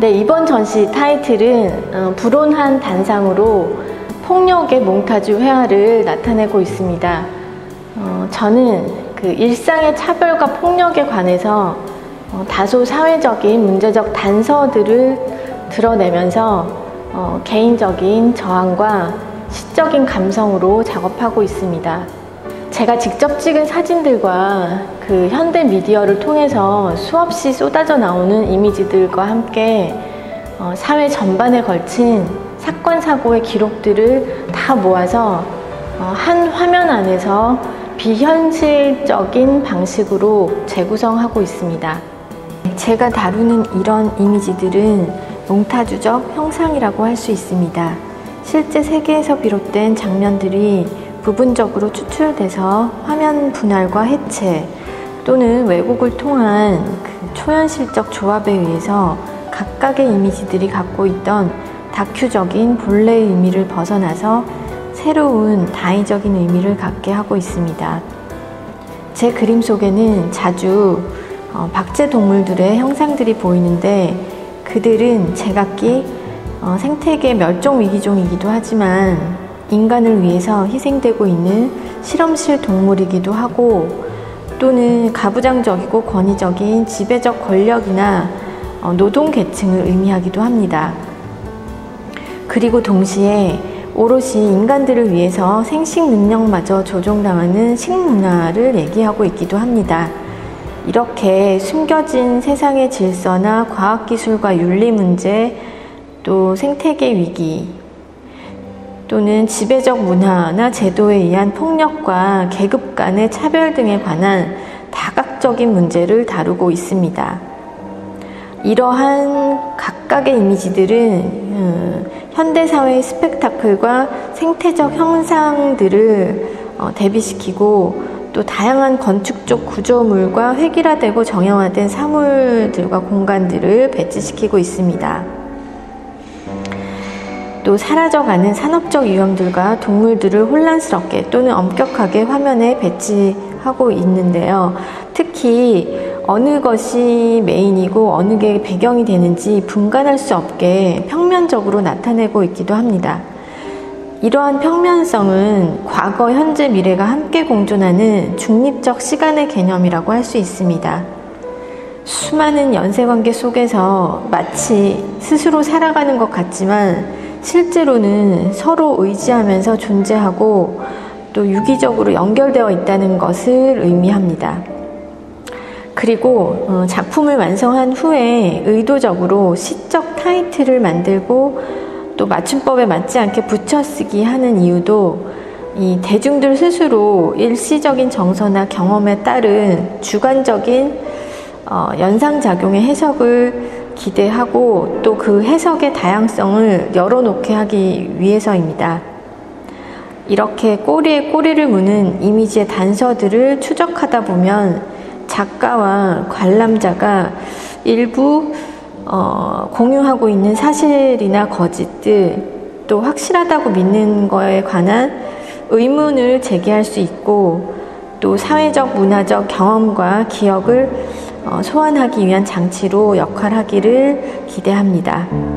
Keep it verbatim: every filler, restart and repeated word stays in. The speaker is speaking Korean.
네, 이번 전시 타이틀은 어, 불온한 단상으로 폭력의 몽타주 회화를 나타내고 있습니다. 어, 저는 그 일상의 차별과 폭력에 관해서 어, 다소 사회적인 문제적 단서들을 드러내면서 어, 개인적인 저항과 시적인 감성으로 작업하고 있습니다. 제가 직접 찍은 사진들과 그 현대 미디어를 통해서 수없이 쏟아져 나오는 이미지들과 함께 어, 사회 전반에 걸친 사건, 사고의 기록들을 다 모아서 어, 한 화면 안에서 비현실적인 방식으로 재구성하고 있습니다. 제가 다루는 이런 이미지들은 몽타주적 형상이라고 할 수 있습니다. 실제 세계에서 비롯된 장면들이 부분적으로 추출돼서 화면 분할과 해체 또는 왜곡을 통한 그 초현실적 조합에 의해서 각각의 이미지들이 갖고 있던 다큐적인 본래의 의미를 벗어나서 새로운 다의적인 의미를 갖게 하고 있습니다. 제 그림 속에는 자주 어, 박제 동물들의 형상들이 보이는데 그들은 제각기 어, 생태계 멸종 위기종이기도 하지만 인간을 위해서 희생되고 있는 실험실 동물이기도 하고 또는 가부장적이고 권위적인 지배적 권력이나 어, 노동 계층을 의미하기도 합니다. 그리고 동시에 오롯이 인간들을 위해서 생식 능력마저 조종당하는 식문화를 얘기하고 있기도 합니다. 이렇게 숨겨진 세상의 질서나 과학기술과 윤리 문제, 또 생태계 위기, 또는 지배적 문화나 제도에 의한 폭력과 계급 간의 차별 등에 관한 다각적인 문제를 다루고 있습니다. 이러한 각각의 이미지들은 현대사회의 스펙타클과 생태적 형상들을 대비시키고 또 다양한 건축적 구조물과 획일화되고 정형화된 사물들과 공간들을 배치시키고 있습니다. 또 사라져가는 산업적 유형들과 동물들을 혼란스럽게 또는 엄격하게 화면에 배치하고 있는데요. 특히 어느 것이 메인이고 어느 게 배경이 되는지 분간할 수 없게 평면적으로 나타내고 있기도 합니다. 이러한 평면성은 과거, 현재, 미래가 함께 공존하는 중립적 시간의 개념이라고 할 수 있습니다. 수많은 연쇄관계 속에서 마치 스스로 살아가는 것 같지만 실제로는 서로 의지하면서 존재하고 또 유기적으로 연결되어 있다는 것을 의미합니다. 그리고 작품을 완성한 후에 의도적으로 시적 타이틀을 만들고 또 맞춤법에 맞지 않게 붙여쓰기 하는 이유도 이 대중들 스스로 일시적인 정서나 경험에 따른 주관적인 어, 연상작용의 해석을 기대하고 또 그 해석의 다양성을 열어놓게 하기 위해서입니다. 이렇게 꼬리에 꼬리를 무는 이미지의 단서들을 추적하다 보면 작가와 관람자가 일부 어, 공유하고 있는 사실이나 거짓들 또 확실하다고 믿는 거에 관한 의문을 제기할 수 있고 또 사회적 문화적 경험과 기억을 어, 소환하기 위한 장치로 역할하기를 기대합니다.